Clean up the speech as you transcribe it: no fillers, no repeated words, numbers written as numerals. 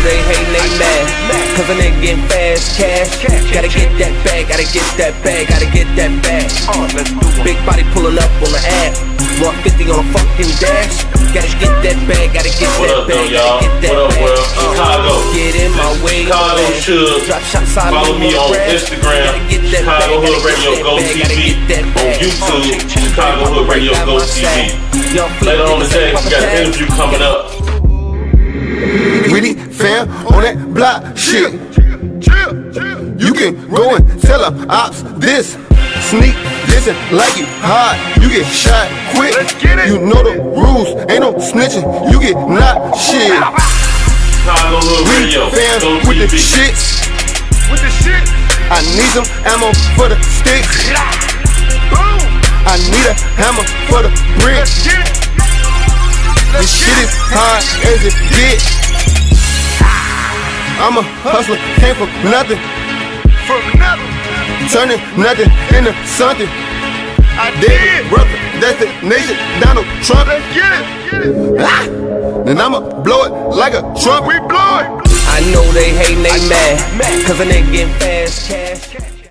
they hate, they mad, cause a nigga getting fast cash. Gotta get that bag, gotta get that bag, gotta get that bag. Big body pulling up on the app, 150 on a fucking dash. Gotta get that bag, gotta get that bag, gotta get that bag. What up, Chicago? Get in my way, Chicago should follow me on Instagram, Chicago Hood Radio Go TV, on YouTube, Chicago Hood Radio Go TV. Later on today, we got an interview coming up. Really fam on that block shit. You can go and tell them ops this. Sneak this and like it hard, you get shot quick. You know the rules, ain't no snitching, you get knocked shit. Chicago Hood Radio Go with the TV. shit. I need some ammo for the stick. I need a hammer for the brick. This shit is hard as it gets. I'm a hustler, came from nothing. Turning nothing into something. I did, brother. That's the nation, Donald Trump. Let's get it. Then I'ma blow it like a Trump. We blow it. I know they hate, they mad, cause a nigga getting fast cash.